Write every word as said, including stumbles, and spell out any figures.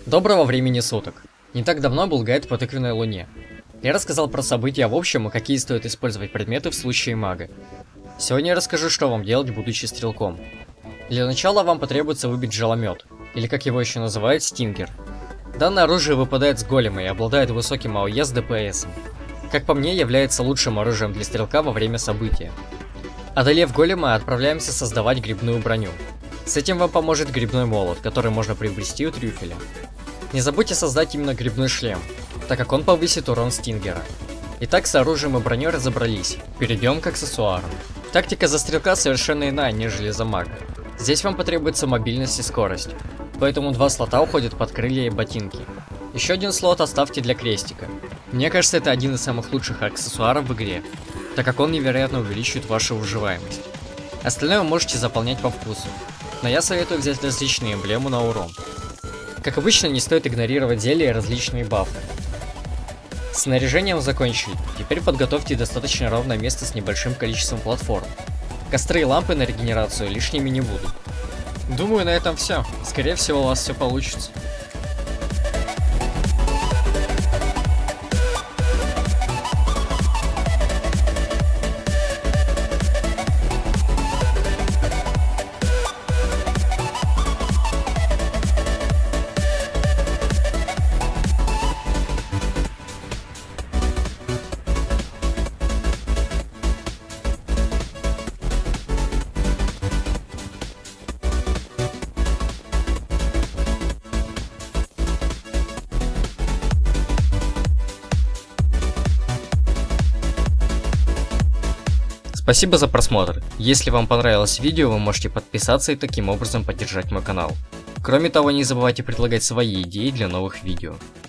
Доброго времени суток. Не так давно был гайд по тыквенной луне. Я рассказал про события в общем и какие стоит использовать предметы в случае мага. Сегодня я расскажу, что вам делать, будучи стрелком. Для начала вам потребуется выбить желомет, или как его еще называют, стингер. Данное оружие выпадает с голема и обладает высоким АОЕ с ДПСом. Как по мне, является лучшим оружием для стрелка во время события. Одолев голема, отправляемся создавать грибную броню. С этим вам поможет грибной молот, который можно приобрести у трюфеля. Не забудьте создать именно грибной шлем, так как он повысит урон стингера. Итак, с оружием и броней разобрались, перейдем к аксессуарам. Тактика за стрелка совершенно иная, нежели за мага. Здесь вам потребуется мобильность и скорость, поэтому два слота уходят под крылья и ботинки. Еще один слот оставьте для крестика. Мне кажется, это один из самых лучших аксессуаров в игре, так как он невероятно увеличивает вашу выживаемость. Остальное вы можете заполнять по вкусу, но я советую взять различные эмблемы на урон. Как обычно, не стоит игнорировать зелья и различные бафы. С снаряжением закончили, теперь подготовьте достаточно ровное место с небольшим количеством платформ. Костры и лампы на регенерацию лишними не будут. Думаю, на этом все. Скорее всего, у вас все получится. Спасибо за просмотр. Если вам понравилось видео, вы можете подписаться и таким образом поддержать мой канал. Кроме того, не забывайте предлагать свои идеи для новых видео.